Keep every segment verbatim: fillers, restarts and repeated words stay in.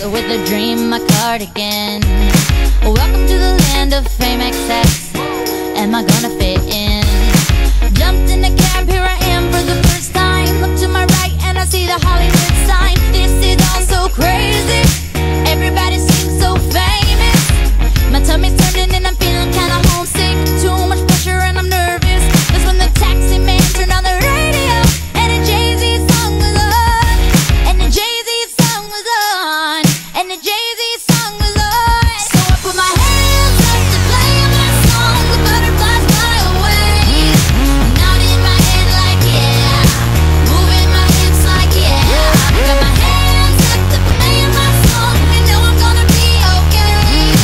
with a dream, my cardigan. Welcome to the land of fame excess. Am I gonna fit in? Jumped in a cab, here I am for the first time. Look to my right and I see the Hollywood sign. This is all so crazy. Everybody seems so famous. My tummy's turning and I'm feeling kinda homesick. Too much pressure and I'm nervous. That's when the taxi man turned on the radio and a Jay-Z song was on. And the Jay-Z song was on. And the Jay-Z song was on. So I put my hands up to play my song. The butterflies fly away. Nodding my head like yeah. Moving my hips like yeah. Got my hands up to play my song. You know I'm gonna be okay.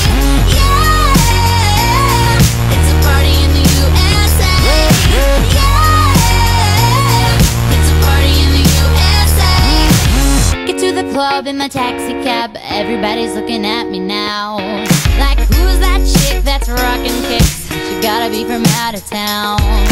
Yeah. It's a party in the U S A. Yeah. It's a party in the U S A. Get to the club in my taxi cab. Everybody's looking at me now. Like, who's that chick that's rocking kicks? She gotta be from out of town.